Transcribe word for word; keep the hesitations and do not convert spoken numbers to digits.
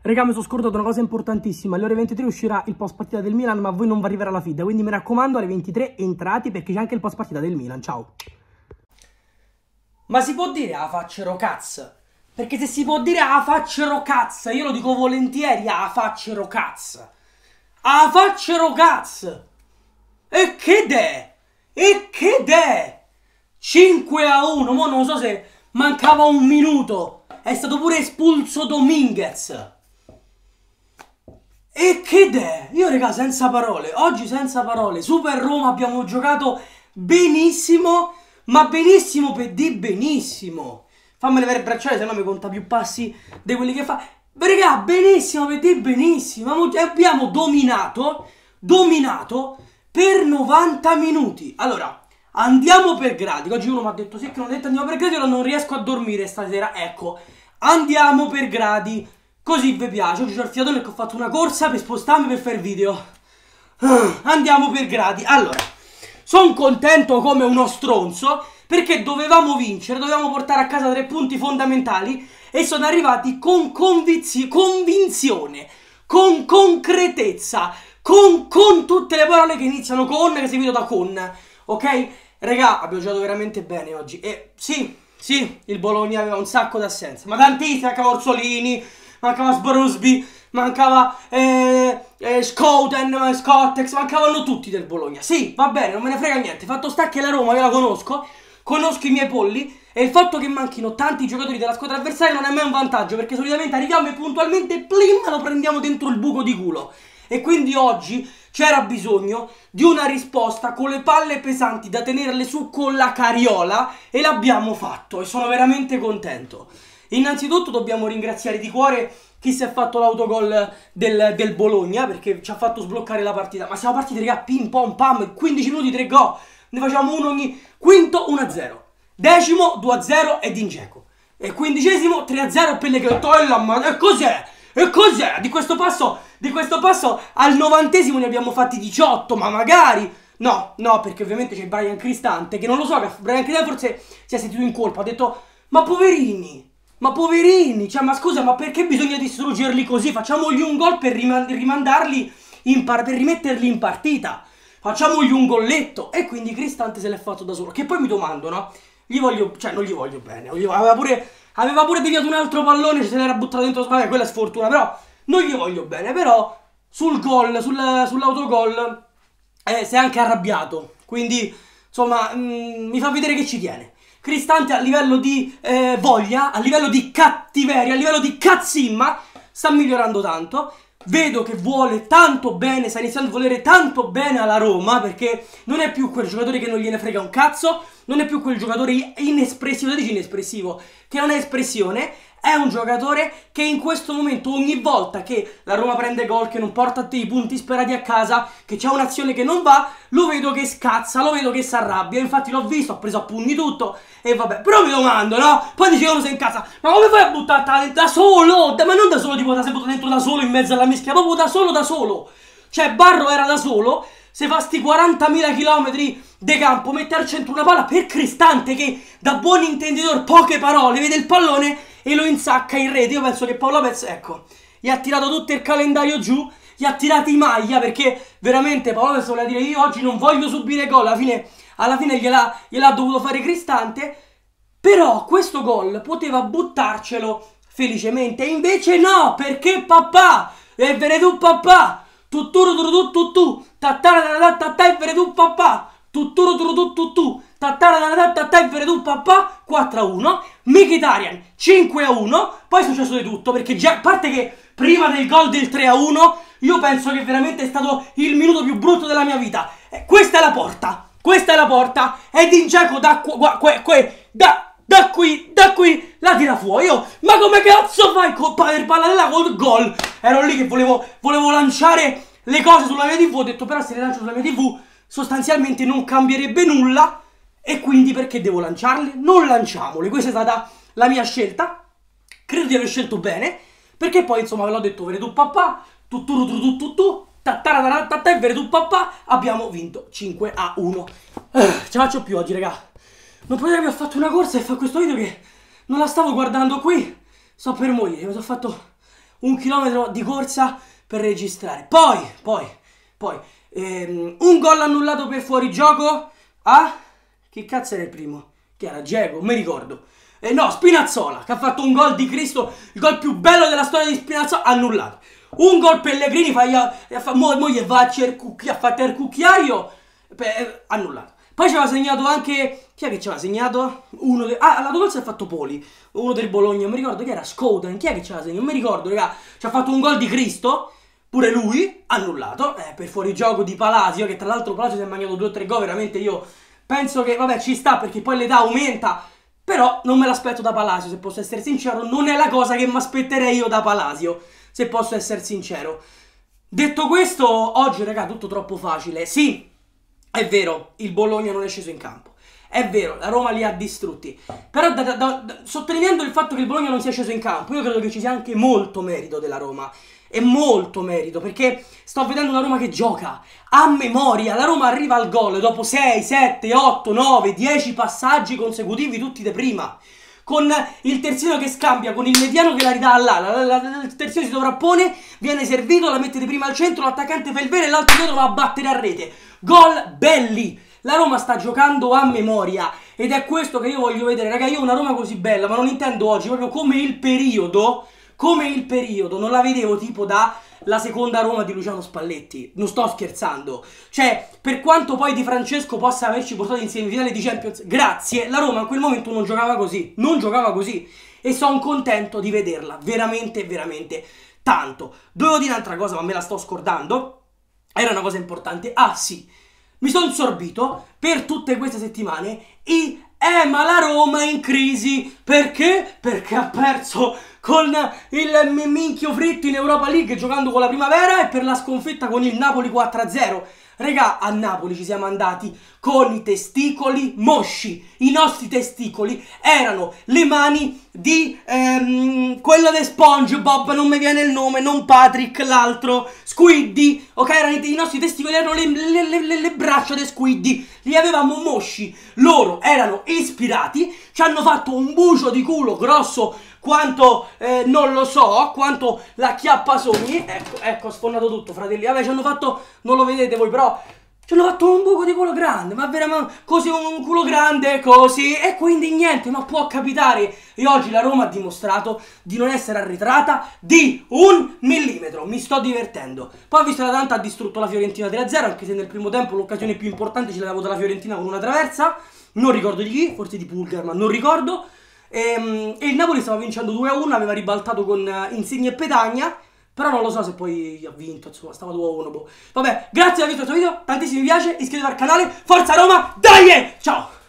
Raga, mi sono scordato una cosa importantissima. Alle ore ventitré uscirà il post partita del Milan, ma a voi non vi arriverà la feed. Quindi mi raccomando, alle ventitré entrate perché c'è anche il post partita del Milan. Ciao. Ma si può dire a faccero cazzo? Perché se si può dire a faccero cazzo, io lo dico volentieri a faccero cazzo. A faccero cazzo. E che de? E che de? cinque a uno, mo non so se mancava un minuto. È stato pure espulso Dominguez. E che de? Io raga senza parole, oggi senza parole. Super Roma, abbiamo giocato benissimo, ma benissimo per di benissimo. Fammi levare il bracciale, se no mi conta più passi di quelli che fa. Raga, benissimo per di benissimo. Abbiamo dominato, dominato per novanta minuti. Allora, andiamo per gradi. Oggi uno mi ha detto sì che non ho detto andiamo per gradi, ora non riesco a dormire stasera. Ecco, andiamo per gradi. Così vi piace. Oggi c'ho il fiatone che ho fatto una corsa per spostarmi per fare il video. Andiamo per gradi. Allora, sono contento come uno stronzo perché dovevamo vincere, dovevamo portare a casa tre punti fondamentali e sono arrivati con convinzione, con concretezza, con, con tutte le parole che iniziano con, che seguito da con. Ok? Regà, abbiamo giocato veramente bene oggi. E sì, sì, il Bologna aveva un sacco d'assenza, ma tantissimi, mancava Orsolini, mancava Sbrusby, mancava eh, eh, Scouten, Scottex, mancavano tutti del Bologna. Sì, va bene, non me ne frega niente. Fatto sta che la Roma, io la conosco, conosco i miei polli, e il fatto che manchino tanti giocatori della squadra avversaria non è mai un vantaggio, perché solitamente arriviamo e puntualmente plim, lo prendiamo dentro il buco di culo. E quindi oggi c'era bisogno di una risposta con le palle pesanti da tenerle su con la carriola, e l'abbiamo fatto e sono veramente contento. Innanzitutto dobbiamo ringraziare di cuore chi si è fatto l'autogol del, del Bologna, perché ci ha fatto sbloccare la partita. Ma siamo partiti, raga, pim pom pam, quindici minuti, tre gol, ne facciamo uno ogni. Quinto uno a zero, decimo due a zero e Dzeko, e quindicesimo tre a zero Pellegrini. E cos'è? E cos'è? Di questo passo, di questo passo al novantesimo ne abbiamo fatti diciotto, ma magari. No, no, perché ovviamente c'è Brian Cristante, che non lo so, che Brian Cristante forse si è sentito in colpa, ha detto ma poverini, ma poverini, cioè ma scusa, ma perché bisogna distruggerli così? Facciamogli un gol per rimandarli in par per rimetterli in partita, facciamogli un golletto. E quindi Cristante se l'è fatto da solo, che poi mi domando, no? Gli voglio, cioè non gli voglio bene, gli, aveva pure aveva pure deviato un altro pallone, se l'era buttato dentro sbaglio, quella è sfortuna, però non gli voglio bene. Però sul gol, sul, sull'autogol eh, si è anche arrabbiato, quindi insomma mh, mi fa vedere che ci tiene. Cristante a livello di eh, voglia, a livello di cattiveria, a livello di cazzimma sta migliorando tanto. Vedo che vuole tanto bene, sta iniziando a volere tanto bene alla Roma, perché non è più quel giocatore che non gliene frega un cazzo, non è più quel giocatore inespressivo, lo dici inespressivo, che non è espressione. È un giocatore che in questo momento, ogni volta che la Roma prende gol, che non porta i punti sperati a casa, che c'è un'azione che non va, lo vedo che scazza, lo vedo che si arrabbia. Infatti l'ho visto, ho preso a pugni tutto, e vabbè. Però mi domando, no? Poi dicevano sei in casa, ma come fai a buttarla da solo? Ma non da solo, tipo da sei buttato dentro da solo in mezzo alla mischia, proprio da solo da solo. Cioè Barro era da solo, se fa sti quarantamila chilometri di campo, mette al centro una palla per Cristante, che da buon intenditore, poche parole, vede il pallone e lo insacca in rete. Io penso che Paolo Lopez, ecco, gli ha tirato tutto il calendario giù, gli ha tirati in maglia, perché veramente Paolo Lopez voleva dire io oggi non voglio subire gol, alla fine, alla fine gliel'ha gliel'ha dovuto fare Cristante. Però questo gol poteva buttarcelo felicemente, e invece no, perché papà, e veredù papà, tutturu turu tuttu, tattara tattà e veredù papà, tutturu turu tuttu, tattara tattà e veredù papà, quattro a uno, Mkhitaryan cinque a uno, poi è successo di tutto, perché già, a parte che prima del gol del tre a uno, io penso che veramente è stato il minuto più brutto della mia vita. Eh, questa è la porta, questa è la porta, e Dzeko da qua, qua, qua, da... Da qui, da qui, la tira fuori. Io, ma come cazzo fai con il palladella col gol? Ero lì che volevo, volevo lanciare le cose sulla mia tivù. Ho detto però se le lancio sulla mia tivù sostanzialmente non cambierebbe nulla, e quindi perché devo lanciarle? Non lanciamole. Questa è stata la mia scelta. Credo di aver scelto bene, perché poi insomma ve l'ho detto, veredù papà, tuturu tuttu tuttu, tattara tattà e veredù papà, abbiamo vinto cinque a uno. Eh, ce la faccio più oggi, raga. Non potrei aver fatto una corsa e fare questo video che non la stavo guardando qui. Sto per morire, mi sono fatto un chilometro di corsa per registrare. Poi, poi, poi, ehm, un gol annullato per fuorigioco a... Chi cazzo era il primo? Che era Dzeko, non mi ricordo. Eh, no, Spinazzola, che ha fatto un gol di Cristo, il gol più bello della storia di Spinazzola, annullato. Un gol Pellegrini, fa, fa, mo, mo gli va a, cercucchi, a fare il cucchiaio, per, annullato. Poi ci aveva segnato anche... Chi è che ci aveva segnato? Uno de... Ah, l'altro gol si è fatto Poli, uno del Bologna, non mi ricordo chi era, Scouten. Chi è che ci aveva segnato? Non mi ricordo, raga. Ci ha fatto un gol di Cristo, pure lui, annullato, eh, per fuorigioco di Palacio, che tra l'altro Palacio si è mangiato due o tre gol, veramente io penso che, vabbè, ci sta perché poi l'età aumenta, però non me l'aspetto da Palacio, se posso essere sincero, non è la cosa che mi aspetterei io da Palacio, se posso essere sincero. Detto questo, oggi, raga, tutto troppo facile. Sì, è vero, il Bologna non è sceso in campo. È vero, la Roma li ha distrutti. Però da, da, da, sottolineando il fatto che il Bologna non sia sceso in campo, io credo che ci sia anche molto merito della Roma. E molto merito, perché sto vedendo una Roma che gioca a memoria. La Roma arriva al gol dopo sei, sette, otto, nove, dieci passaggi consecutivi tutti di prima. Con il terzino che scambia, con il mediano che la ridà all'ala, il terzino si sovrappone, viene servito, la mette di prima al centro, l'attaccante fa il vero e l'altro dietro va a battere a rete. Gol belli! La Roma sta giocando a memoria ed è questo che io voglio vedere. Raga, io una Roma così bella, ma non intendo oggi, proprio come il periodo, come il periodo, non la vedevo tipo da la seconda Roma di Luciano Spalletti. Non sto scherzando. Cioè, per quanto poi Di Francesco possa averci portato in semifinale di Champions, grazie, la Roma in quel momento non giocava così, non giocava così. E sono contento di vederla, veramente, veramente tanto. Dovevo dire un'altra cosa, ma me la sto scordando. Era una cosa importante. Ah sì, mi sono sorbito per tutte queste settimane i eh ma la Roma è in crisi. Perché? Perché ha perso con il minchio fritto in Europa League giocando con la Primavera e per la sconfitta con il Napoli quattro a zero. Regà, a Napoli ci siamo andati con i testicoli mosci. I nostri testicoli erano le mani di ehm, quello di SpongeBob, non mi viene il nome, non Patrick, l'altro, Squiddy, ok? Erano i, i nostri testicoli erano le, le, le, le, le braccia di Squiddy, li avevamo mosci, loro erano ispirati, ci hanno fatto un bucio di culo grosso quanto, eh, non lo so, quanto la Chiappasogni. Ecco, ecco, ho sfondato tutto, fratelli. Vabbè, ci hanno fatto, non lo vedete voi, però ci hanno fatto un buco di culo grande, ma veramente così, un culo grande, così. E quindi niente, ma può capitare. E oggi la Roma ha dimostrato di non essere arretrata di un millimetro. Mi sto divertendo. Poi ho visto che l'Atalanta ha distrutto la Fiorentina tre a zero, anche se nel primo tempo l'occasione più importante ce l'aveva avuta la Fiorentina con una traversa. Non ricordo di chi, forse di Pulgar, ma non ricordo. E, e il Napoli stava vincendo due a uno, aveva ribaltato con uh, Insigne e Petagna, però non lo so se poi ha vinto, insomma, stava due a uno. Boh. Vabbè, grazie per aver visto questo video, tantissimi mi piace, iscrivetevi al canale, forza Roma, dai! Ciao!